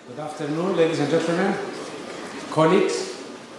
Good afternoon, ladies and gentlemen, colleagues,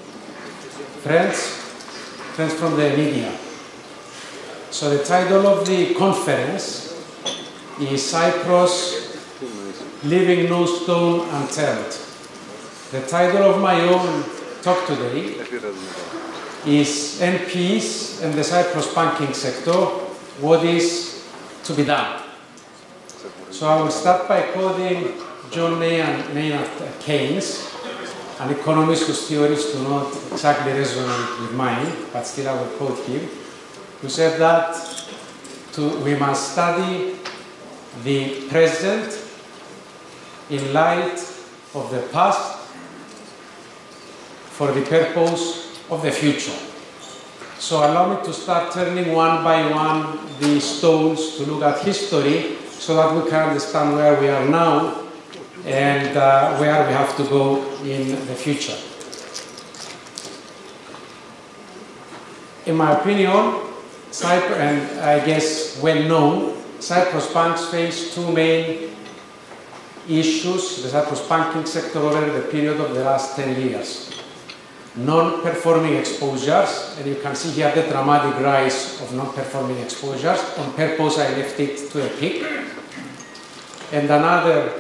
friends from the media. So the title of the conference is Cyprus, Leaving No Stone Unturned. The title of my own talk today is NPEs and the Cyprus banking sector, what is to be done. So I will start by quoting John Maynard Keynes, an economist whose theories do not exactly resonate with mine, but still I will quote him, who said that we must study the present in light of the past for the purpose of the future. So allow me to start turning one by one the stones to look at history so that we can understand where we are now and where we have to go in the future. In my opinion, Cyprus, and I guess well known, Cyprus banks face two main issues, the Cyprus banking sector over the period of the last 10 years. Non-performing exposures, and you can see here the dramatic rise of non-performing exposures. On purpose, I left it to a peak. And another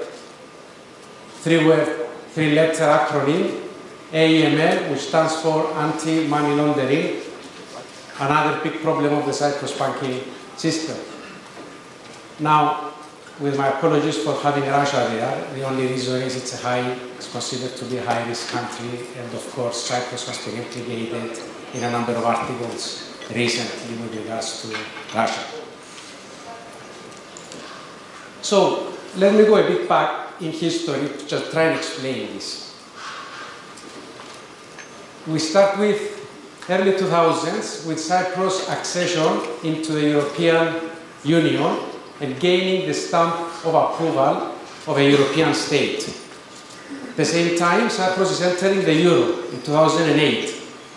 three-letter acronym, AML, which stands for anti-money laundering, another big problem of the Cyprus banking system. Now, with my apologies for having Russia there, the only reason is it's considered to be a high-risk country, and of course Cyprus has been implicated in a number of articles recently with regards to Russia. So, let me go a bit back in history to just try and explain this. We start with early 2000s with Cyprus' accession into the European Union and gaining the stamp of approval of a European state. At the same time, Cyprus is entering the euro in 2008.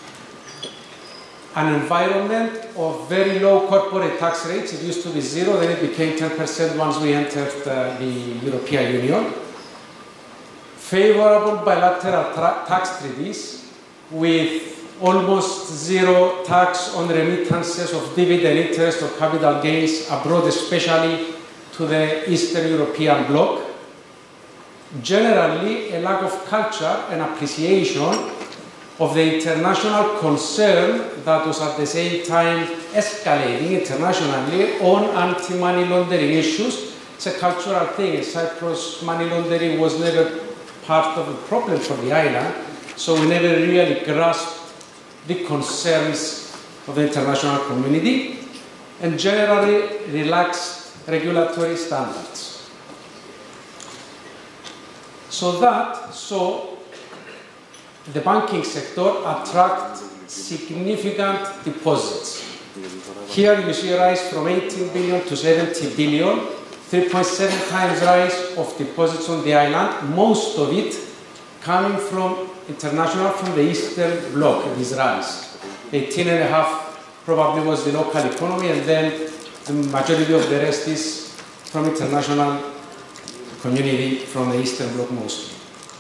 An environment of very low corporate tax rates. It used to be 0, then it became 10% once we entered the European Union. Favorable bilateral tax treaties with almost 0 tax on remittances of dividend interest or capital gains abroad, especially to the Eastern European bloc. Generally, a lack of culture and appreciation of the international concern that was at the same time escalating internationally on anti-money laundering issues. It's a cultural thing. Cyprus money laundering was never part of the problem for the island, so we never really grasped the concerns of the international community, and generally relaxed regulatory standards. So the banking sector attract significant deposits. Here you see a rise from 18 billion to 70 billion, 3.7 times rise of deposits on the island, most of it coming from international, from the Eastern Bloc, this rise. 18.5 probably was the local economy, and then the majority of the rest is from international community, from the Eastern Bloc mostly.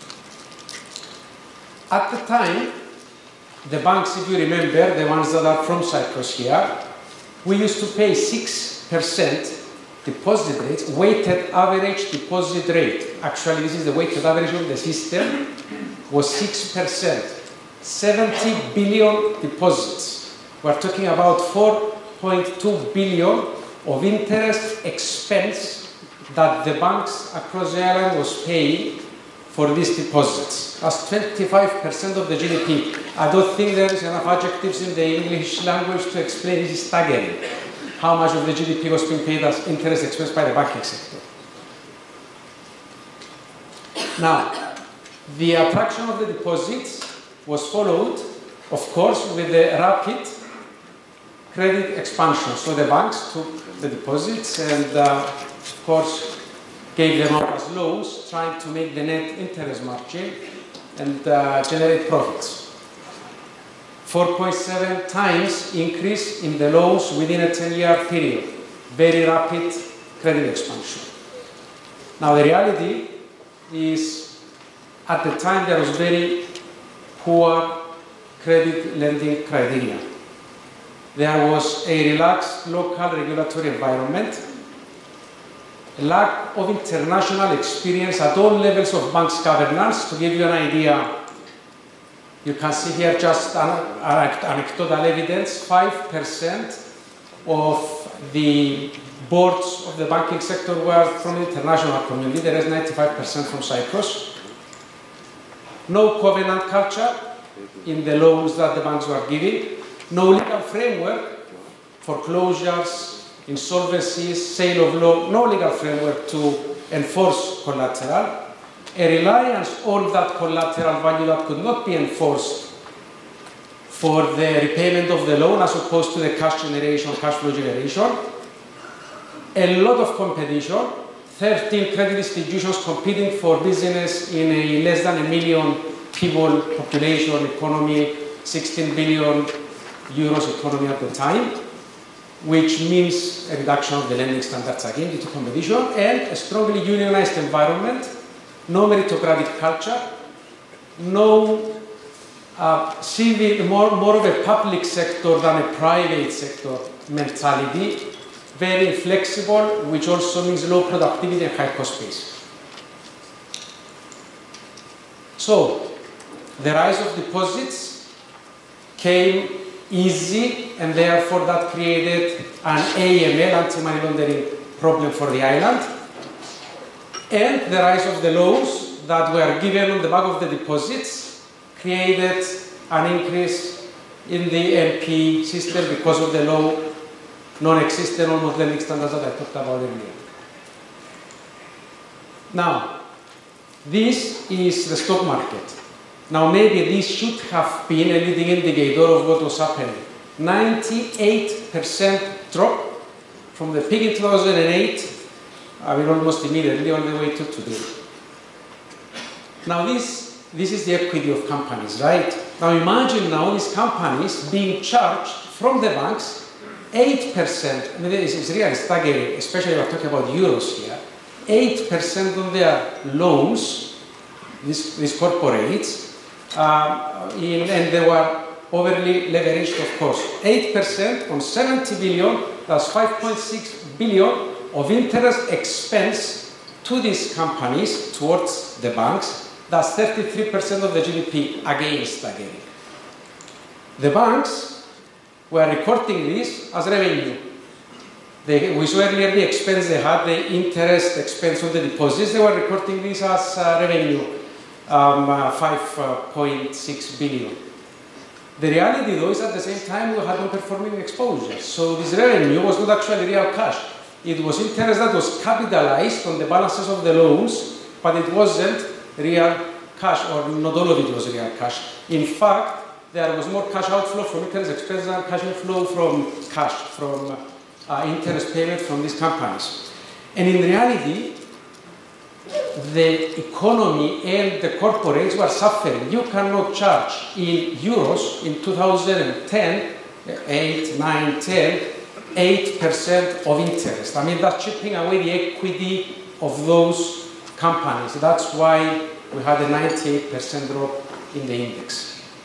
At the time, the banks, if you remember, the ones that are from Cyprus here, we used to pay 6% deposit rates, weighted average deposit rate. Actually, this is the weighted average of the system, was 6%. 70 billion deposits. We're talking about 4.2 billion of interest expense that the banks across the island was paying for these deposits. That's 25% of the GDP. I don't think there is enough adjectives in the English language to explain. This is staggering. How much of the GDP was being paid as interest expense by the banking sector. Now, the attraction of the deposits was followed, of course, with the rapid credit expansion. So the banks took the deposits and, of course, gave them out as loans, trying to make the net interest margin and generate profits. 4.7 times increase in the loans within a 10-year period. Very rapid credit expansion. Now the reality is at the time there was very poor credit lending criteria. There was a relaxed local regulatory environment, a lack of international experience at all levels of banks governance. To give you an idea, you can see here just anecdotal evidence. 5% of the boards of the banking sector were from the international community, there is 95% from Cyprus. No covenant culture in the loans that the banks were giving. No legal framework, foreclosures, insolvencies, sale of loan, no legal framework to enforce collateral. A reliance on that collateral value that could not be enforced for the repayment of the loan as opposed to the cash generation, cash flow generation. A lot of competition, 13 credit institutions competing for business in a less than 1 million people population economy, 16 billion euros economy at the time, which means a reduction of the lending standards again due to competition, and a strongly unionized environment, no meritocratic culture, no civil, more of a public sector than a private sector mentality, very inflexible, which also means low productivity and high cost base. So, the rise of deposits came easy, and therefore that created an AML, anti-money laundering problem for the island. And the rise of the loans that were given on the back of the deposits created an increase in the NP system because of the low, non-existent, almost lending standards that I talked about earlier. Now, this is the stock market. Now, maybe this should have been a leading indicator of what was happening. 98% drop from the peak in 2008, almost immediately all the way to today. Now, this is the equity of companies, right? Now, imagine now these companies being charged from the banks 8%. I mean, this is really staggering, especially we're talking about euros here. 8% on their loans, these corporates, and they were overly leveraged, of course. 8% on 70 billion, that's 5.6 billion of interest expense to these companies towards the banks. That's 33% of the GDP, again staggering. The banks were recording this as revenue. We saw earlier the expense they had, the interest expense on the deposits. They were recording this as revenue, 5.6 billion. The reality, though, is at the same time we had non-performing exposures. So this revenue was not actually real cash. It was interest that was capitalized on the balances of the loans, but it wasn't real cash, or not all of it was real cash. In fact, there was more cash outflow from interest expense than cash inflow from interest payment from these companies. And in reality, the economy and the corporates were suffering. You cannot charge in euros in 2010, 8, 9, 10, 8% of interest. I mean, that's chipping away the equity of those companies. That's why we had a 98% drop in the index.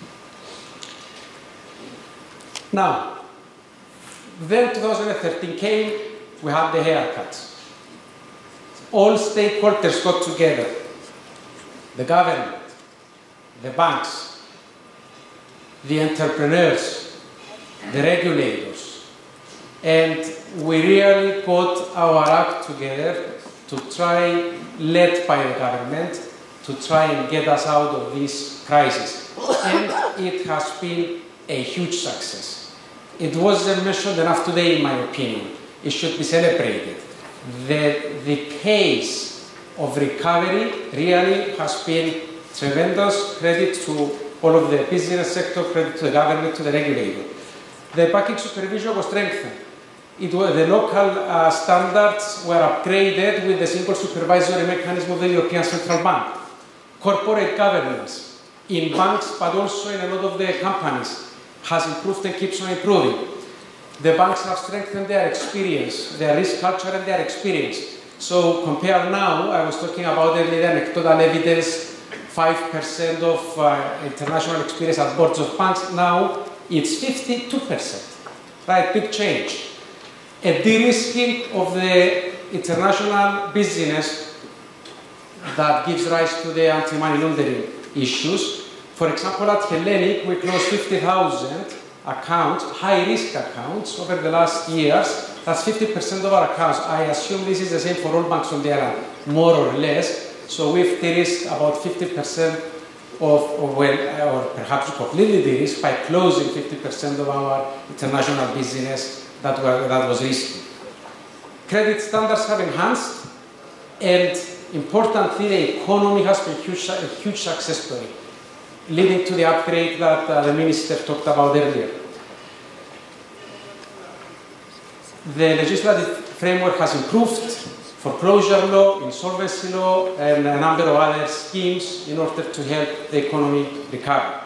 Now, then 2013 came, we had the haircuts. All stakeholders got together, the government, the banks, the entrepreneurs, the regulators, and we really got our act together to try, led by the government, to try and get us out of this crisis. And it has been a huge success. It wasn't mentioned enough today, in my opinion. It should be celebrated. The pace of recovery really has been tremendous. Credit to all of the business sector, credit to the government, to the regulator. The banking supervision was strengthened. The local standards were upgraded with the single supervisory mechanism of the European Central Bank. Corporate governance in banks, but also in a lot of the companies, has improved and keeps on improving. The banks have strengthened their experience, their risk culture and their experience. So compare now, I was talking about earlier anecdotal evidence 5% of international experience at boards of banks. Now it's 52%, right? Big change. A de-risking of the international business that gives rise to the anti-money laundering issues. For example, at Hellenic, we closed 50,000 accounts, high-risk accounts, over the last years. That's 50% of our accounts. I assume this is the same for all banks on the island, more or less. So we've de-risked about 50% or perhaps completely de-risked by closing 50% of our international business that was risky. Credit standards have enhanced, and importantly, the economy has been a huge success story, leading to the upgrade that the minister talked about earlier. The legislative framework has improved. Foreclosure law, insolvency law, and a number of other schemes in order to help the economy recover.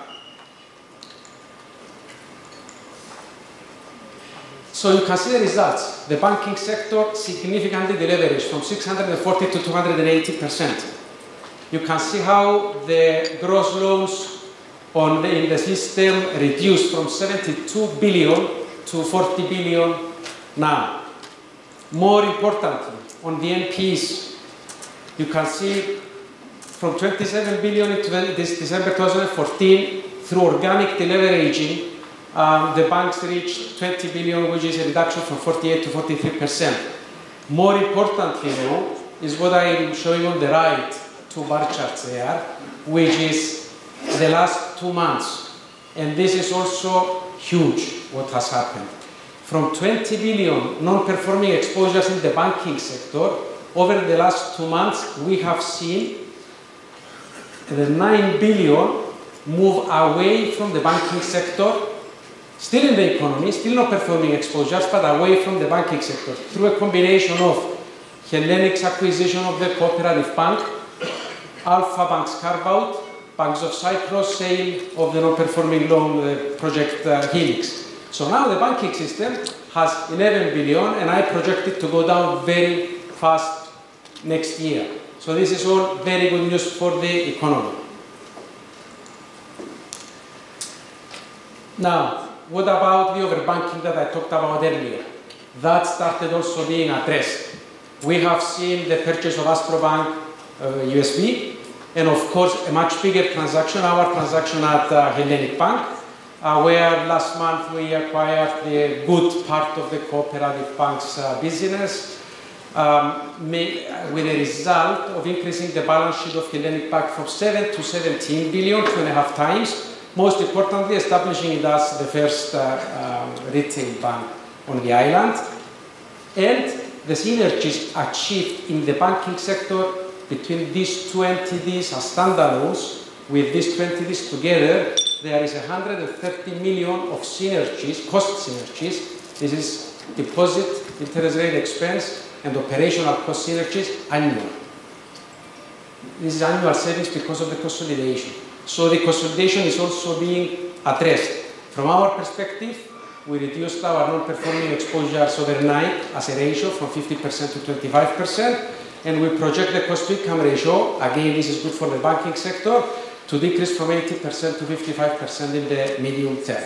So you can see the results. The banking sector significantly deleveraged from 640 to 280%. You can see how the gross loans in the system reduced from 72 billion to 40 billion now. More importantly, on the NPs, you can see from 27 billion in this December 2014, through organic deleveraging, the banks reached 20 billion, which is a reduction from 48 to 43%. More importantly, though, is what I am showing on the right, two bar charts there, which is the last 2 months. And this is also huge, what has happened. From 20 billion non-performing exposures in the banking sector, over the last 2 months, we have seen the 9 billion move away from the banking sector, still in the economy, still not performing exposures, but away from the banking sector, through a combination of Hellenic's acquisition of the Cooperative Bank, Alpha Bank's carve-out, Banks of Cyprus sale of the non-performing loan project Helix. So now the banking system has 11 billion, and I project it to go down very fast next year. So this is all very good news for the economy. Now, what about the overbanking that I talked about earlier? That started also being addressed. We have seen the purchase of Astrobank USB, and of course a much bigger transaction, our transaction at Hellenic Bank, where last month we acquired the good part of the Cooperative Bank's business, with a result of increasing the balance sheet of Hellenic Bank from 7 to 17 billion, 2.5 times. Most importantly, establishing it as the first retail bank on the island. And the synergies achieved in the banking sector between these two entities as standalones, with these two entities together, there is 130 million of synergies, cost synergies. This is deposit, interest rate expense, and operational cost synergies annual. This is annual savings because of the consolidation. So the consolidation is also being addressed. From our perspective, we reduced our non-performing exposures overnight as a ratio from 50% to 25%, and we project the cost-to-income ratio, again this is good for the banking sector, to decrease from 80% to 55% in the medium term.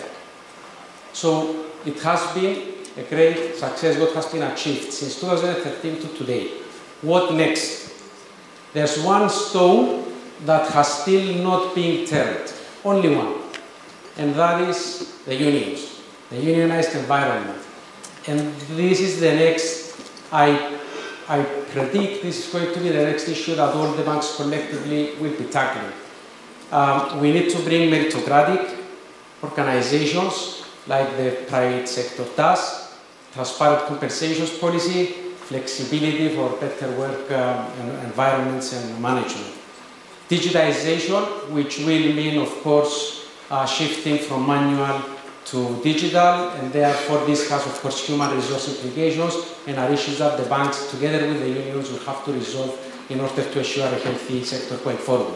So it has been a great success what has been achieved since 2013 to today. What next? There's one stone that has still not been turned, only one, and that is the unions, the unionized environment. And this is the next, I predict this is going to be the next issue that all the banks collectively will be tackling. We need to bring meritocratic organizations like the private sector does, transparent compensations policy, flexibility for better work environments and management. Digitization, which will mean, of course, shifting from manual to digital, and therefore this has, of course, human resource implications and are issues that the banks, together with the unions, will have to resolve in order to ensure a healthy sector going forward.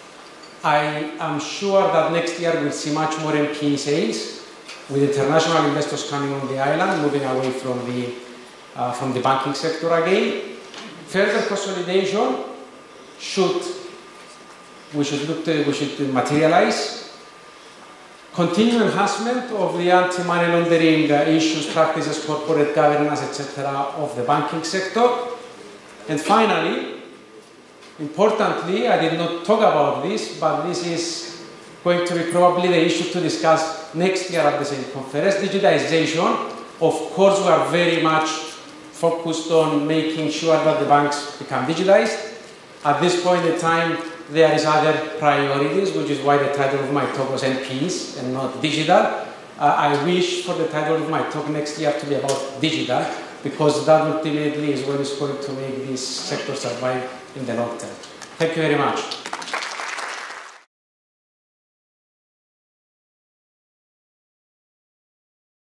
I am sure that next year we'll see much more NPE sales, with international investors coming on the island, moving away from the banking sector again. Further consolidation should we should materialize. Continue enhancement of the anti-money laundering issues, practices, corporate governance, etc. of the banking sector. And finally, importantly, I did not talk about this, but this is going to be probably the issue to discuss next year at the same conference, digitization. Of course, we are very much focused on making sure that the banks become digitized. At this point in time, there is other priorities, which is why the title of my talk was NPs and not digital. I wish for the title of my talk next year to be about digital, because that ultimately is what is going to make this sector survive in the long term. Thank you very much.